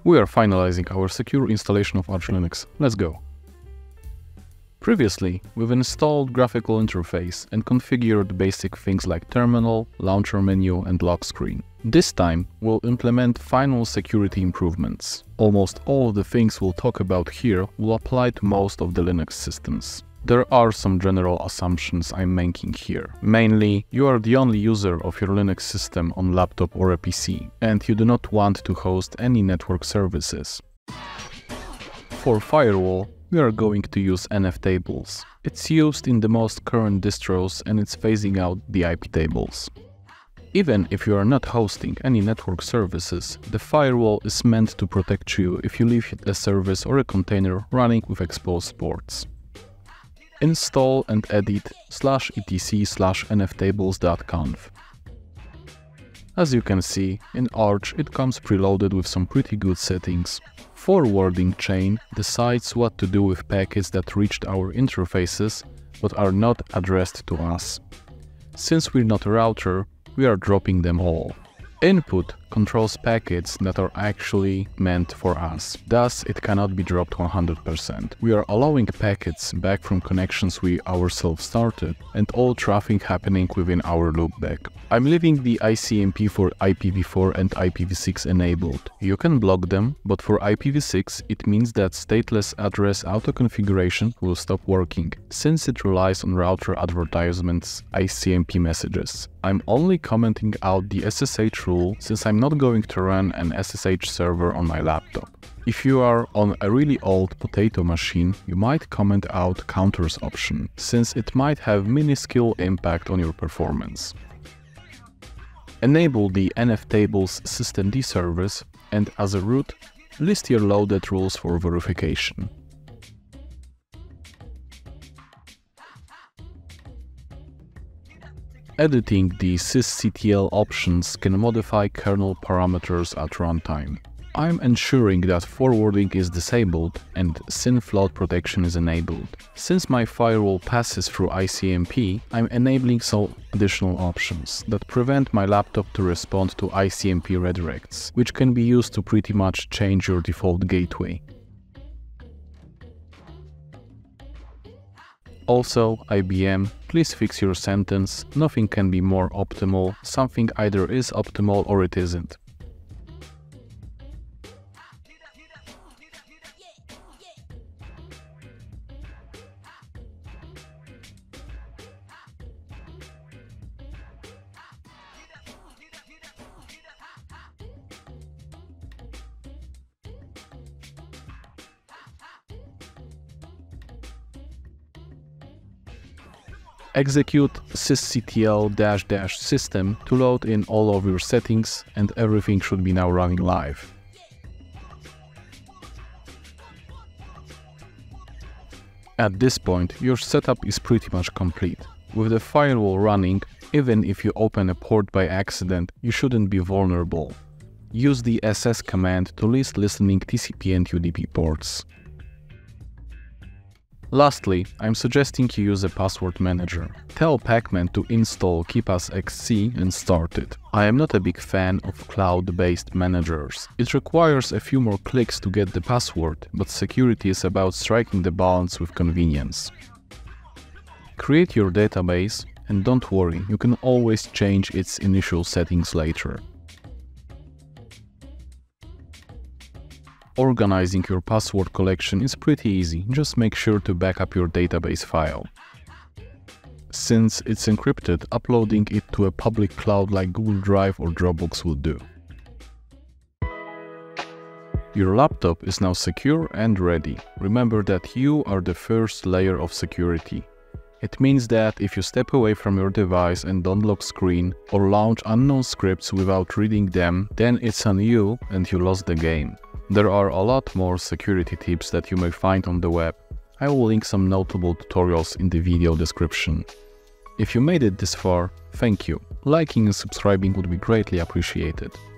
We are finalizing our secure installation of ArchLinux. Let's go. Previously, we've installed graphical interface and configured basic things like terminal, launcher menu, and lock screen. This time, we'll implement final security improvements. Almost all of the things we'll talk about here will apply to most of the Linux systems. There are some general assumptions I'm making here. Mainly, you are the only user of your Linux system on laptop or a PC, and you do not want to host any network services. For Firewall, we are going to use NF tables. It's used in the most current distros and it's phasing out the IP tables. Even if you are not hosting any network services, the firewall is meant to protect you if you leave a service or a container running with exposed ports. Install and edit /etc/nftables.conf. As you can see, in Arch it comes preloaded with some pretty good settings. Forwarding chain decides what to do with packets that reached our interfaces but are not addressed to us. Since we're not a router, we are dropping them all. Input controls packets that are actually meant for us, thus it cannot be dropped 100%. We are allowing packets back from connections we ourselves started and all traffic happening within our loopback. I'm leaving the ICMP for IPv4 and IPv6 enabled. You can block them, but for IPv6 it means that stateless address auto-configuration will stop working, since it relies on router advertisements ICMP messages. I'm only commenting out the SSH rule since I'm not going to run an SSH server on my laptop. If you are on a really old potato machine, you might comment out counters option, since it might have minuscule impact on your performance. Enable the NF tables systemd service and as a root, list your loaded rules for verification. Editing the sysctl options can modify kernel parameters at runtime. I'm ensuring that forwarding is disabled and SYN float protection is enabled. Since my firewall passes through ICMP, I'm enabling some additional options that prevent my laptop to respond to ICMP redirects, which can be used to pretty much change your default gateway. Also, IBM, please fix your sentence, nothing can be more optimal, something either is optimal or it isn't. Execute sysctl-system to load in all of your settings and everything should be now running live. At this point, your setup is pretty much complete. With the firewall running, even if you open a port by accident, you shouldn't be vulnerable. Use the ss command to list listening TCP and UDP ports. Lastly, I'm suggesting you use a password manager. Tell Pacman to install KeePassXC and start it. I am not a big fan of cloud-based managers. It requires a few more clicks to get the password, but security is about striking the balance with convenience. Create your database, and don't worry, you can always change its initial settings later. Organizing your password collection is pretty easy, just make sure to back up your database file. Since it's encrypted, uploading it to a public cloud like Google Drive or Dropbox will do. Your laptop is now secure and ready. Remember that you are the first layer of security. It means that if you step away from your device and don't lock screen or launch unknown scripts without reading them, then it's on you and you lost the game. There are a lot more security tips that you may find on the web. I will link some notable tutorials in the video description. If you made it this far, thank you. Liking and subscribing would be greatly appreciated.